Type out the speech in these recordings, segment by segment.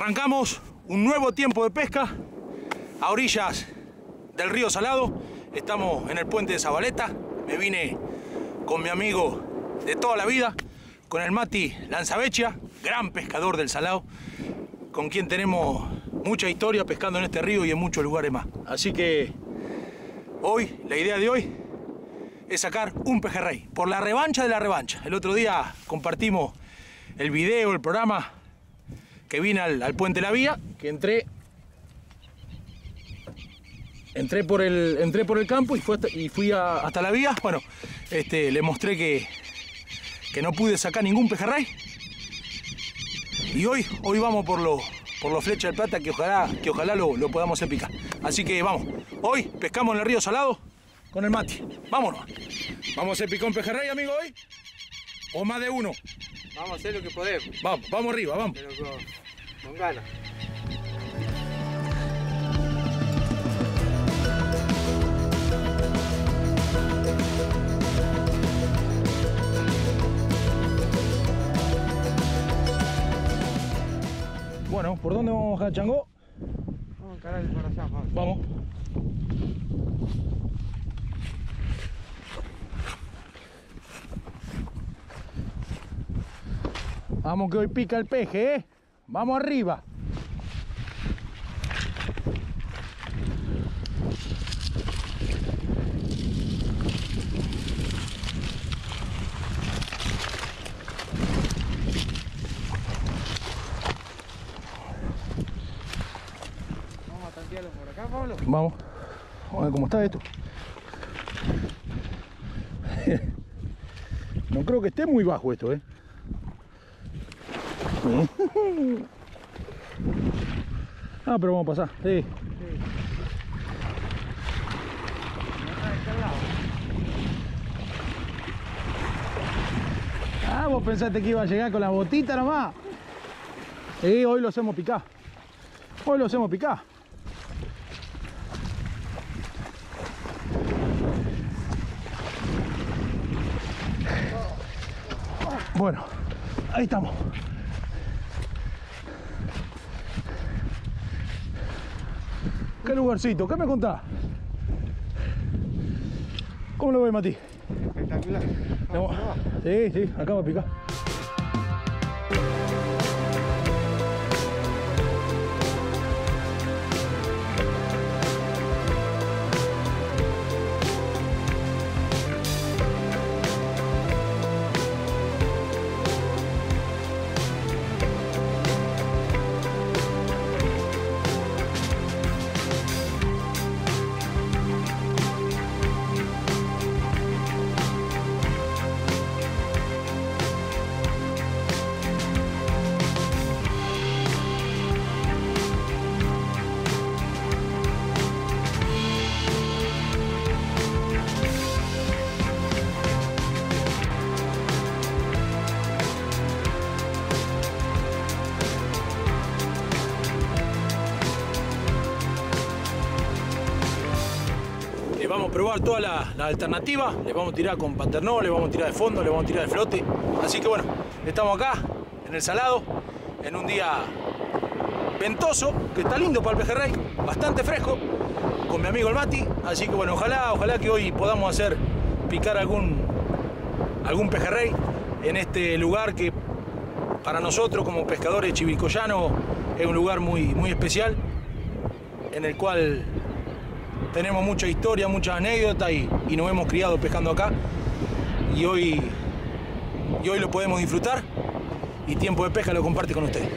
Arrancamos un nuevo tiempo de pesca a orillas del río Salado. Estamos en el puente de Zabaleta. Me vine con mi amigo de toda la vida, con el Mati Lanzavecchia, gran pescador del Salado, con quien tenemos mucha historia pescando en este río y en muchos lugares más. Así que hoy, la idea de hoy es sacar un pejerrey, por la revancha de la revancha. El otro día compartimos el video, el programa, que vine al Puente La Vía, que entré por el campo y fui hasta la vía. Bueno, le mostré que no pude sacar ningún pejerrey. Y hoy vamos por los Flecha del Plata, que ojalá lo podamos hacer picar. Así que vamos, hoy pescamos en el río Salado con el Mati. Vámonos. Vamos a hacer picón pejerrey, amigo, hoy. O más de uno. Vamos a hacer lo que podemos. Vamos arriba, vamos. Pero con ganas. Bueno, ¿por dónde vamos a bajar, Chango? Vamos a encarar por allá, vamos. Vamos. Vamos que hoy pica el peje, ¿eh? Vamos arriba. Vamos a tantearlo por acá, Pablo. Vamos. Vamos a ver cómo está esto. No creo que esté muy bajo esto, ¿eh? Ah, pero vamos a pasar. Sí. Sí. Ah, vos pensaste que iba a llegar con la botita nomás. Sí, hoy lo hacemos picar. Hoy lo hacemos picar. Bueno, ahí estamos. ¿Qué lugarcito? ¿Qué me contás? ¿Cómo lo ves, Mati? Espectacular. Sí, acá va a picar. Vamos a probar todas las alternativas. Le vamos a tirar con paternó, le vamos a tirar de fondo, le vamos a tirar de flote. Así que bueno, estamos acá en el Salado, en un día ventoso, que está lindo para el pejerrey, bastante fresco, con mi amigo el Mati. Así que bueno, ojalá que hoy podamos hacer picar algún pejerrey en este lugar que para nosotros como pescadores chivilcoyanos es un lugar muy especial, en el cual tenemos mucha historia, muchas anécdotas y nos hemos criado pescando acá. Y hoy lo podemos disfrutar y Tiempo de Pesca lo comparte con ustedes.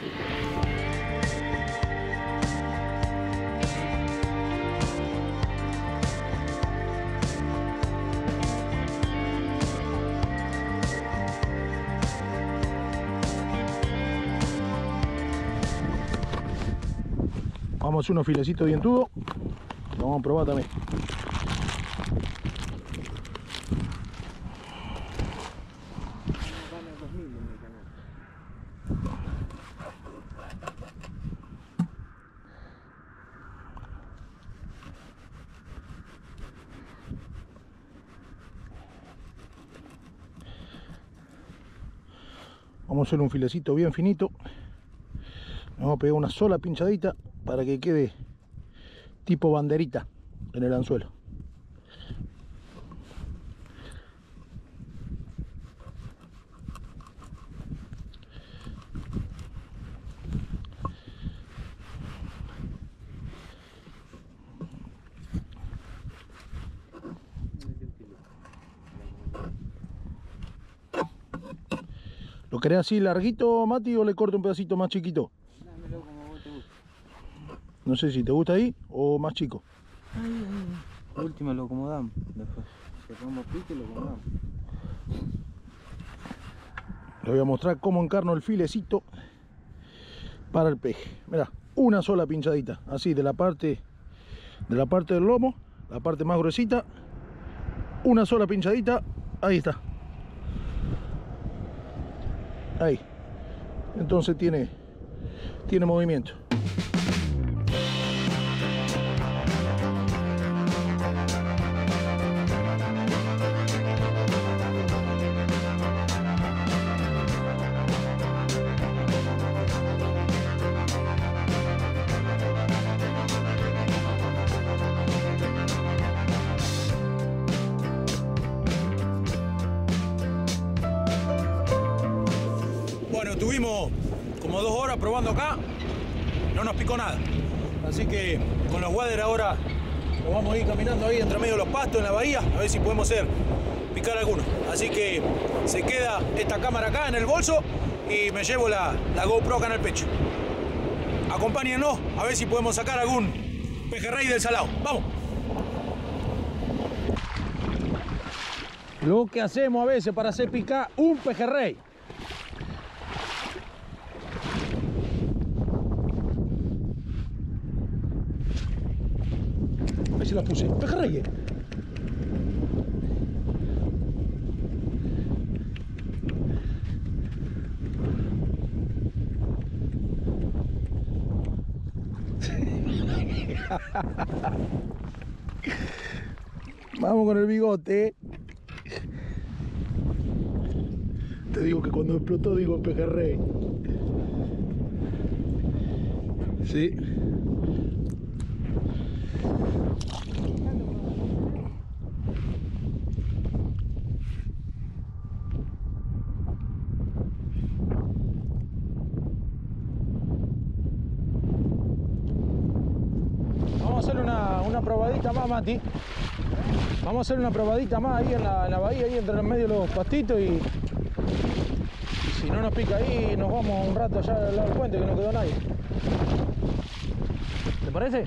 Vamos a hacer unos filecitos dientudos. Lo vamos a probar también. Vamos a hacer un filecito bien finito. Nos vamos a pegar una sola pinchadita para que quede tipo banderita en el anzuelo. ¿Lo querés así larguito, Mati, o le corto un pedacito más chiquito? Dámelo como vos te gusta. No sé si te gusta ahí o más chico. Por último lo acomodamos. Después cerramos pique y lo acomodamos. Les voy a mostrar cómo encarno el filecito para el peje. Mirá, una sola pinchadita, así de la parte del lomo, la parte más gruesita, una sola pinchadita, ahí está. Ahí. Entonces tiene movimiento. Bueno, estuvimos como 2 horas probando acá, no nos picó nada. Así que con los waders ahora nos vamos a ir caminando ahí entre medio de los pastos en la bahía, a ver si podemos picar alguno. Así que se queda esta cámara acá en el bolso y me llevo la GoPro acá en el pecho. Acompáñennos a ver si podemos sacar algún pejerrey del salado. ¡Vamos! Lo que hacemos a veces para hacer picar un pejerrey. Ahí se la puse. ¡Pejerrey! Vamos con el bigote. Te digo que cuando explotó digo pejerrey. Sí. Vamos a hacer una probadita más, Mati. Vamos a hacer una probadita más ahí en la bahía, ahí entre el medio de los pastitos y si no nos pica ahí, nos vamos un rato allá al lado del puente que no quedó nadie. ¿Te parece?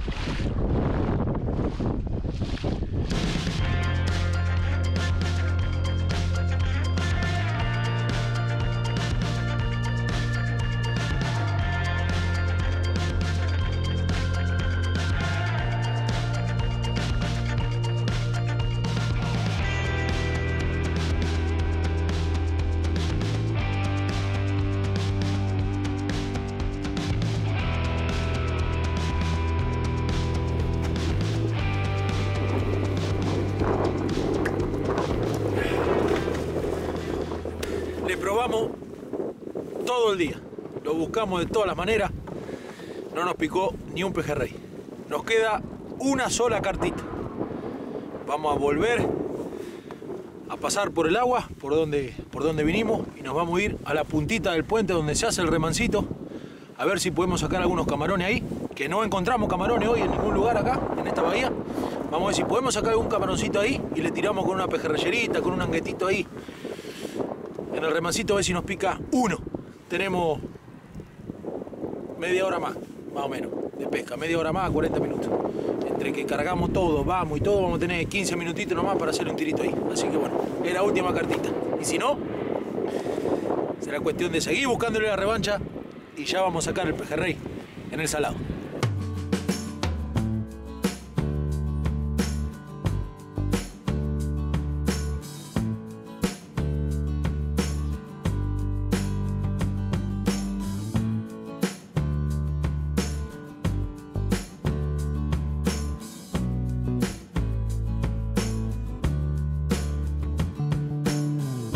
Le probamos todo el día, lo buscamos de todas las maneras, no nos picó ni un pejerrey. Nos queda una sola cartita. Vamos a volver a pasar por el agua, por donde vinimos, y nos vamos a ir a la puntita del puente donde se hace el remancito, a ver si podemos sacar algunos camarones ahí, que no encontramos camarones hoy en ningún lugar acá, en esta bahía. Vamos a ver si podemos sacar algún camaroncito ahí y le tiramos con una pejerreyerita, con un anguetito ahí en el remancito, a ver si nos pica uno. Tenemos media hora más o menos, de pesca. Media hora más, 40 minutos. Entre que cargamos todo, vamos y todo, vamos a tener 15 minutitos nomás para hacer un tirito ahí. Así que bueno, es la última cartita. Y si no, será cuestión de seguir buscándole la revancha y ya vamos a sacar el pejerrey en el salado.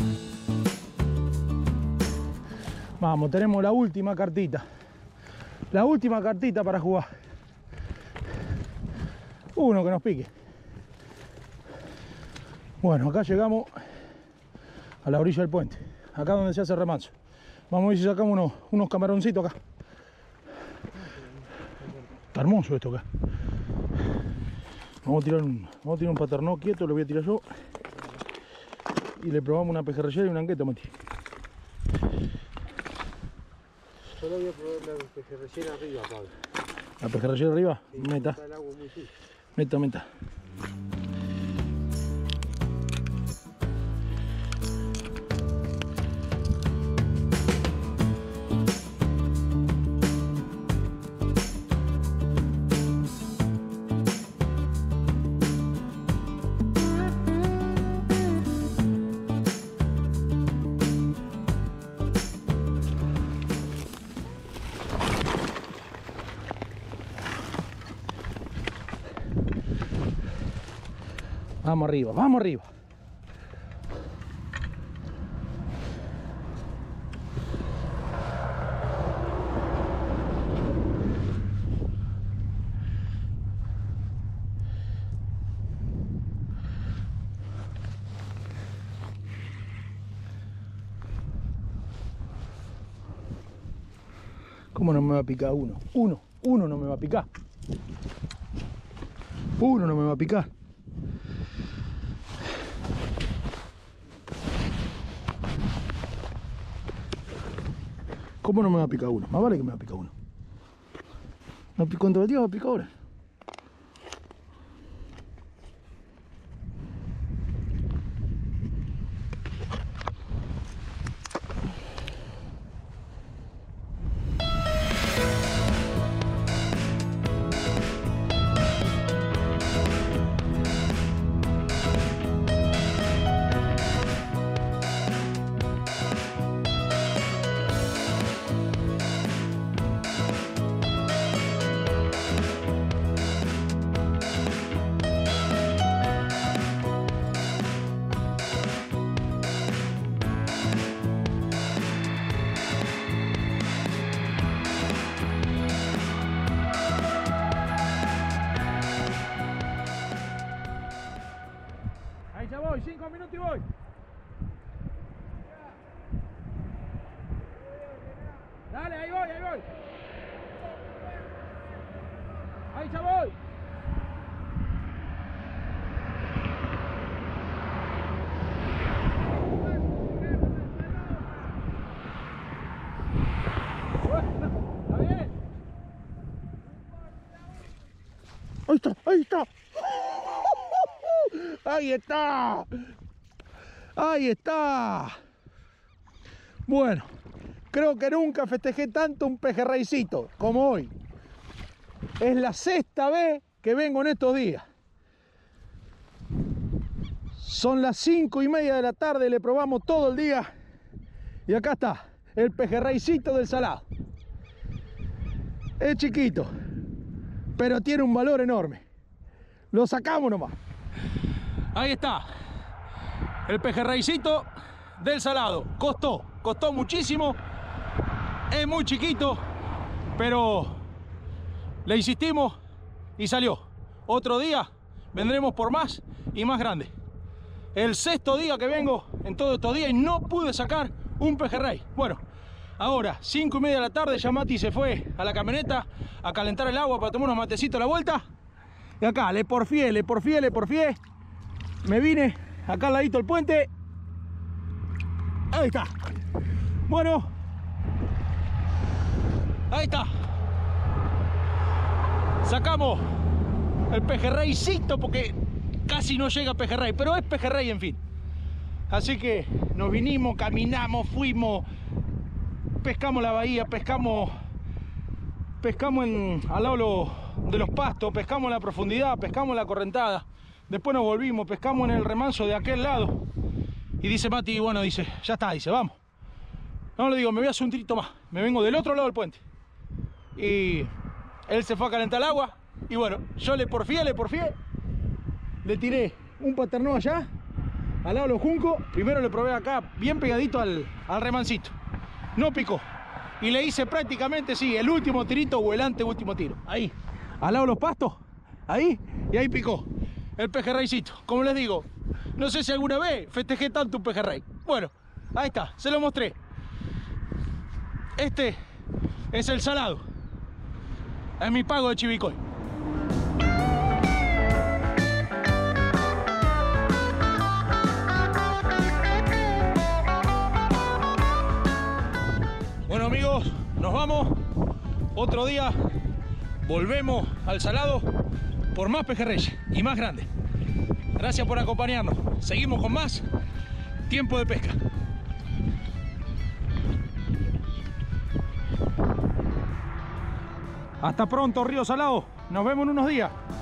Vamos, tenemos la última cartita. La última cartita para jugar. Uno que nos pique. Bueno, acá llegamos a la orilla del puente. Acá donde se hace remanso. Vamos a ver si sacamos unos camaroncitos acá. Está hermoso esto acá. Vamos a tirar un paternó quieto, lo voy a tirar yo. Y le probamos una pejerreyera y una angueta, Mati. Solo voy a probar la pejerreyera arriba, Pablo. ¿La pejerreyera arriba? Sí, meta. está el agua muy sucia. Meta. Vamos arriba, vamos arriba. ¿Cómo no me va a picar uno? Uno no me va a picar. Uno no me va a picar. ¿Cómo no me va a picar uno? Más vale que me va a picar uno. No picó en todo el día, va a picar ahora. Ahí ya voy, 5 minutos y voy. Dale, ahí voy. Ahí ya voy. Está bien. Ahí está. Ahí está. Bueno, creo que nunca festejé tanto un pejerreycito como hoy. Es la 6ª vez que vengo en estos días. Son las 5:30 de la tarde, le probamos todo el día. Y acá está, el pejerreycito del salado. Es chiquito, pero tiene un valor enorme. Lo sacamos nomás. Ahí está, el pejerreycito del salado. Costó muchísimo. Es muy chiquito, pero le insistimos y salió. Otro día vendremos por más y más grande. El 6º día que vengo en todos estos días y no pude sacar un pejerrey. Bueno, ahora 5:30 de la tarde, ya Mati se fue a la camioneta a calentar el agua para tomar unos matecitos a la vuelta. Y acá le porfié. Me vine acá al ladito del puente. Ahí está. Bueno, ahí está. Sacamos el pejerreycito porque casi no llega pejerrey, pero es pejerrey en fin. Así que nos vinimos, caminamos, fuimos, pescamos la bahía, pescamos al lado de los pastos, pescamos en la profundidad, pescamos en la correntada. Después nos volvimos, pescamos en el remanso de aquel lado. Y dice Mati, bueno, dice, ya está, dice, vamos. No, le digo, me voy a hacer un tirito más. Me vengo del otro lado del puente. Y él se fue a calentar el agua. Y bueno, yo le porfié. Le tiré un paternó allá, al lado de los juncos. Primero le probé acá, bien pegadito al remancito. No picó. y le hice prácticamente, sí, el último tirito o el anteúltimo tiro. Ahí, al lado de los pastos, ahí, y ahí picó el pejerreycito. Como les digo, no sé si alguna vez festejé tanto un pejerrey. Bueno, ahí está, se lo mostré. Este es el salado. Es mi pago de Chivilcoy. Bueno amigos, nos vamos. Otro día volvemos al salado por más pejerreyes y más grandes. Gracias por acompañarnos. Seguimos con más Tiempo de Pesca. Hasta pronto, Río Salado. Nos vemos en unos días.